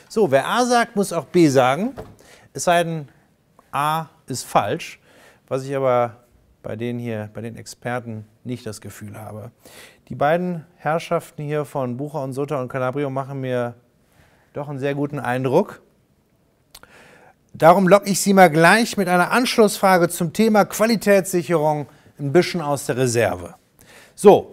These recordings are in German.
So, wer A sagt, muss auch B sagen. Es sei denn, A ist falsch, was ich aber bei den Experten nicht das Gefühl habe. Die beiden Herrschaften hier von Bucher und Sutter und Calabrio machen mir doch einen sehr guten Eindruck. Darum locke ich Sie mal gleich mit einer Anschlussfrage zum Thema Qualitätssicherung ein bisschen aus der Reserve. So,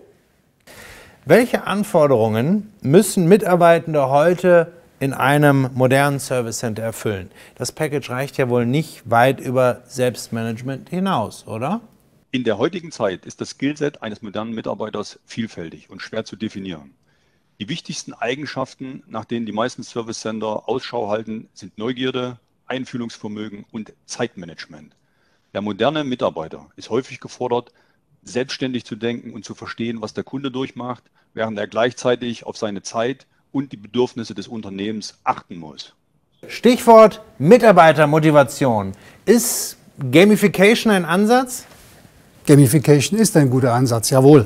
welche Anforderungen müssen Mitarbeitende heute in einem modernen Service Center erfüllen? Das Package reicht ja wohl nicht weit über Selbstmanagement hinaus, oder? In der heutigen Zeit ist das Skillset eines modernen Mitarbeiters vielfältig und schwer zu definieren. Die wichtigsten Eigenschaften, nach denen die meisten Service Center Ausschau halten, sind Neugierde, Einfühlungsvermögen und Zeitmanagement. Der moderne Mitarbeiter ist häufig gefordert, selbstständig zu denken und zu verstehen, was der Kunde durchmacht, während er gleichzeitig auf seine Zeit und die Bedürfnisse des Unternehmens achten muss. Stichwort Mitarbeitermotivation. Ist Gamification ein Ansatz? Gamification ist ein guter Ansatz, jawohl.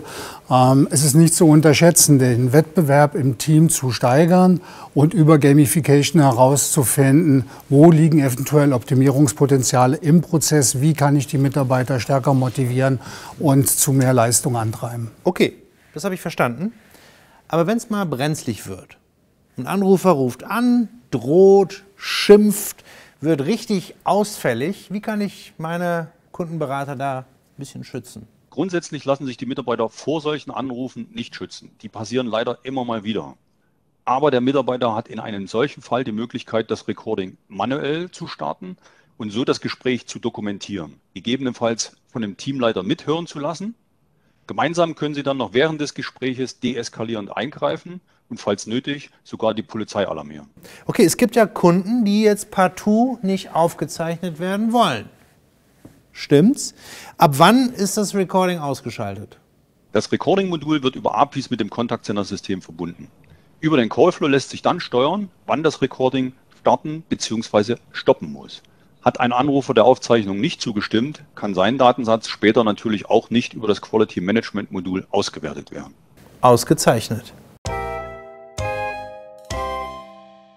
Es ist nicht zu unterschätzen, den Wettbewerb im Team zu steigern und über Gamification herauszufinden, wo liegen eventuell Optimierungspotenziale im Prozess, wie kann ich die Mitarbeiter stärker motivieren und zu mehr Leistung antreiben. Okay, das habe ich verstanden. Aber wenn es mal brenzlig wird, ein Anrufer ruft an, droht, schimpft, wird richtig ausfällig, wie kann ich meine Kundenberater da ein bisschen schützen? Grundsätzlich lassen sich die Mitarbeiter vor solchen Anrufen nicht schützen. Die passieren leider immer mal wieder. Aber der Mitarbeiter hat in einem solchen Fall die Möglichkeit, das Recording manuell zu starten und so das Gespräch zu dokumentieren. Gegebenenfalls von dem Teamleiter mithören zu lassen. Gemeinsam können Sie dann noch während des Gespräches deeskalierend eingreifen und falls nötig sogar die Polizei alarmieren. Okay, es gibt ja Kunden, die jetzt partout nicht aufgezeichnet werden wollen. Stimmt's? Ab wann ist das Recording ausgeschaltet? Das Recording-Modul wird über APIs mit dem Contact-Center-System verbunden. Über den Callflow lässt sich dann steuern, wann das Recording starten bzw. stoppen muss. Hat ein Anrufer der Aufzeichnung nicht zugestimmt, kann sein Datensatz später natürlich auch nicht über das Quality-Management-Modul ausgewertet werden. Ausgezeichnet.